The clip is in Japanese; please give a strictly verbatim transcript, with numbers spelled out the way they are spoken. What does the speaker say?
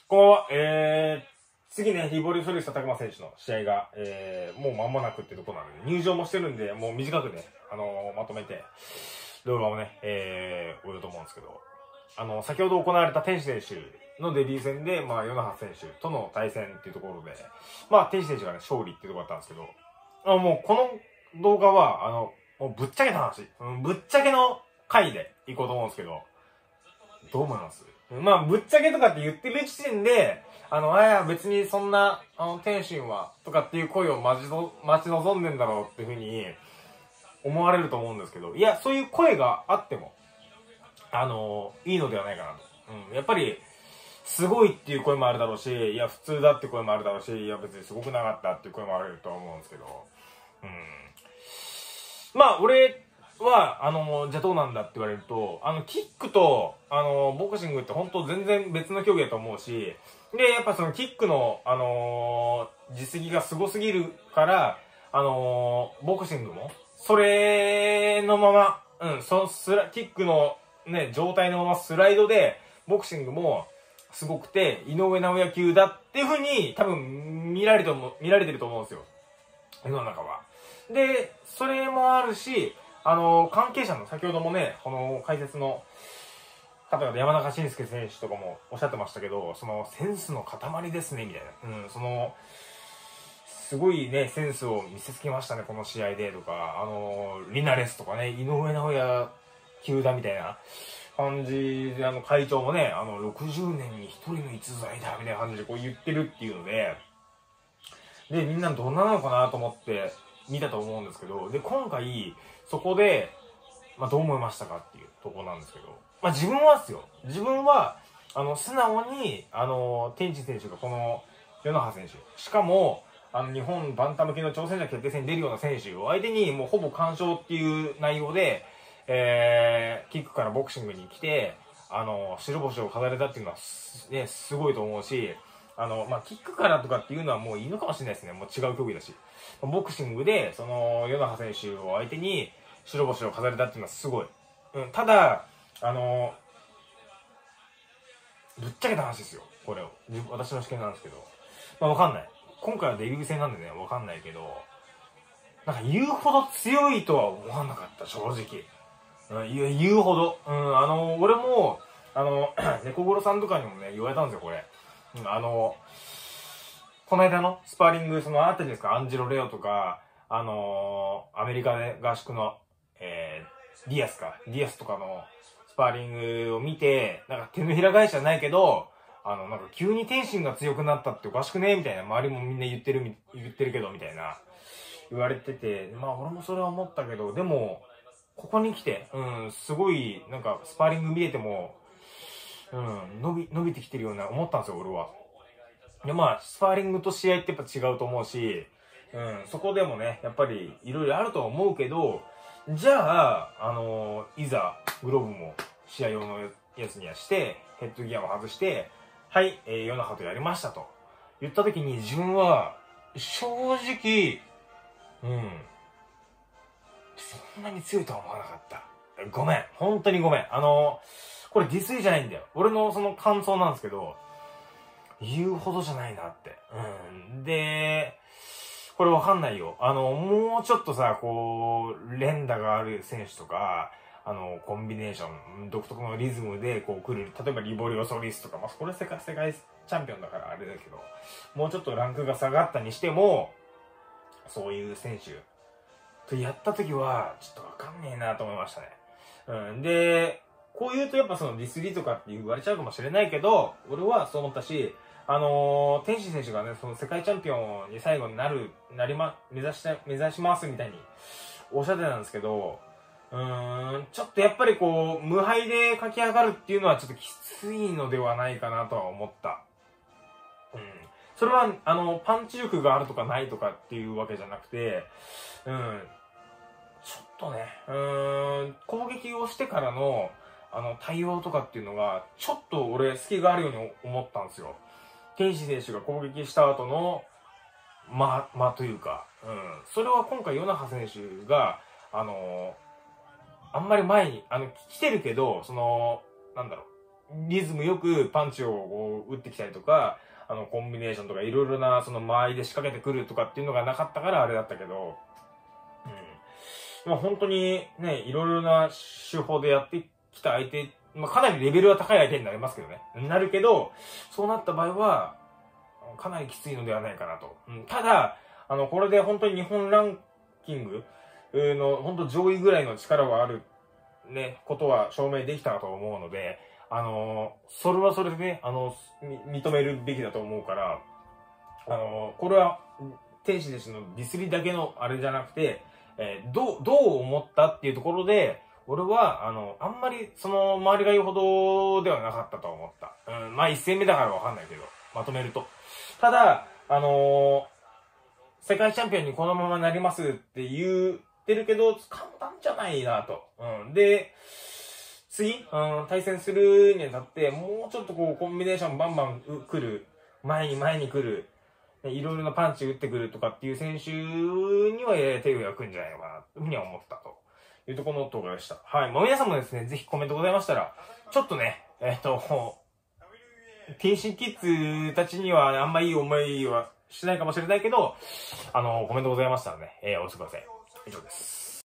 こんばんは。えー、次ね、リボリソリスタ高間選手の試合が、えー、もう間もなくってとこなので、入場もしてるんで、もう短くね、あのー、まとめて、動画をね、えー、終えようと思うんですけど、あの、先ほど行われた天使選手のデビュー戦で、まあ、与那覇選手との対戦っていうところで、まあ、天使選手がね、勝利っていうところだったんですけど、あもう、この動画は、あの、もうぶっちゃけた話、うん、ぶっちゃけの回で行こうと思うんですけど、どう思います？まあ、ぶっちゃけとかって言ってる時点で、あの、あや、別にそんな、あの、天心は、とかっていう声を待ちの、待ち望んでんだろうっていうふうに思われると思うんですけど、いや、そういう声があっても、あの、いいのではないかなと。うん。やっぱり、すごいっていう声もあるだろうし、いや、普通だって声もあるだろうし、いや、別にすごくなかったっていう声もあるとは思うんですけど、うん。まあ、俺、は、あの、じゃあどうなんだって言われると、あの、キックと、あの、ボクシングって本当全然別の競技だと思うし、で、やっぱそのキックの、あのー、実績が凄すぎるから、あのー、ボクシングも、それのまま、うん、そのスラ、キックのね、状態のままスライドで、ボクシングもすごくて、井上尚弥級だっていう風に、多分見られても、見られてると思うんですよ。世の中は。で、それもあるし、あの、関係者の先ほどもね、この解説の方々、山中慎介選手とかもおっしゃってましたけど、そのセンスの塊ですね、みたいな。うん、その、すごいね、センスを見せつけましたね、この試合で、とか、あの、リナレスとかね、井上尚弥級だみたいな感じで、あの、会長もね、あの、ろくじゅうねんに一人の逸材だ、みたいな感じでこう言ってるっていうので、で、みんなどんななのかなと思って見たと思うんですけど、で、今回、そこで、まあ、どう思いましたかっていうところなんですけど、まあ、自分はですよ。自分は、あの、素直に、あの、天智選手がこの、与那覇選手、しかも、あの、日本バンタム級の挑戦者決定戦に出るような選手を相手に、もうほぼ完勝っていう内容で、えー、キックからボクシングに来て、あの、白星を飾れたっていうのは、ね、すごいと思うし、あの、まあ、キックからとかっていうのはもういいのかもしれないですね。もう違う競技だし。ボクシングで、その、与那覇選手を相手に、白星を飾れたっていうのはすごい。うん、ただ、あの、ぶっちゃけた話ですよ。これを。私の試験なんですけど。まあ、わかんない。今回はデビュー戦なんでね、わかんないけど、なんか言うほど強いとは思わなかった、正直。うん、言う、言うほど。うん、あの、俺も、あの、猫黒さんとかにもね、言われたんですよ、これ。うん、あの、この間のスパーリング、そのあったじゃないですか、アンジェロ・レオとか、あのー、アメリカで合宿の、えー、ディアスか、ディアスとかのスパーリングを見て、なんか手のひら返しじゃないけど、あの、なんか急に天心が強くなったっておかしくねみたいな、周りもみんな言ってる、言ってるけど、みたいな、言われてて、まあ俺もそれは思ったけど、でも、ここに来て、うん、すごい、なんかスパーリング見てても、うん、伸び、伸びてきてるような思ったんですよ、俺は。で、まあ、スパーリングと試合ってやっぱ違うと思うし、うん、そこでもね、やっぱりいろいろあると思うけど、じゃあ、あのー、いざ、グローブも試合用のやつにはして、ヘッドギアも外して、はい、えー、与那覇とやりましたと言った時に自分は、正直、うん、そんなに強いとは思わなかった。ごめん。本当にごめん。あのー、これディスりじゃないんだよ。俺のその感想なんですけど、言うほどじゃないなって。うん。で、これわかんないよ。あの、もうちょっとさ、こう、連打がある選手とか、あの、コンビネーション、独特のリズムでこう来る、例えばリボリオソリスとか、まあ、これ世界、世界チャンピオンだからあれだけど、もうちょっとランクが下がったにしても、そういう選手とやった時は、ちょっとわかんねえなと思いましたね。うん。で、こう言うとやっぱそのディスリとかって言われちゃうかもしれないけど、俺はそう思ったし、あのー、天心選手がね、その世界チャンピオンに最後になる、なりま、目指して、目指しますみたいにおっしゃってたんですけど、うーん、ちょっとやっぱりこう、無敗で駆け上がるっていうのはちょっときついのではないかなとは思った。うん。それは、あの、パンチ力があるとかないとかっていうわけじゃなくて、うん、ちょっとね、うーん、攻撃をしてからの、あの、対応とかっていうのが、ちょっと俺、隙があるように思ったんですよ。天使選手が攻撃した後の、間、間というか、うん。それは今回、与那覇選手が、あのー、あんまり前に、あの、来てるけど、その、なんだろリズムよくパンチをこう打ってきたりとか、あの、コンビネーションとかいろいろな、その間合いで仕掛けてくるとかっていうのがなかったからあれだったけど、うん。まあ本当にね、いろいろな手法でやってきた相手、まあかなりレベルは高い相手になりますけどね。なるけど、そうなった場合は、かなりきついのではないかなと。うん、ただ、あの、これで本当に日本ランキングの本当上位ぐらいの力はある、ね、ことは証明できたと思うので、あのー、それはそれでね、あの、認めるべきだと思うから、あのー、これは、天使弟子のディスりだけのあれじゃなくて、えー、どう、どう思ったっていうところで、俺は、あの、あんまり、その、周りが言うほどではなかったと思った。うん、まあ一戦目だからわかんないけど、まとめると。ただ、あのー、世界チャンピオンにこのままなりますって言ってるけど、簡単じゃないなと。うん、で、次、うん、対戦するにあたって、もうちょっとこう、コンビネーションバンバン来る、前に前に来る、いろいろなパンチ打ってくるとかっていう選手にはやや手を焼くんじゃないのかな、というふうには思ったというところの動画でした。はい。まあ、皆さんもですね、ぜひコメントございましたら、ちょっとね、えっと、天津キッズたちにはあんまいい思いはしないかもしれないけど、あの、コメントございましたらね、えー、お寄せください。以上です。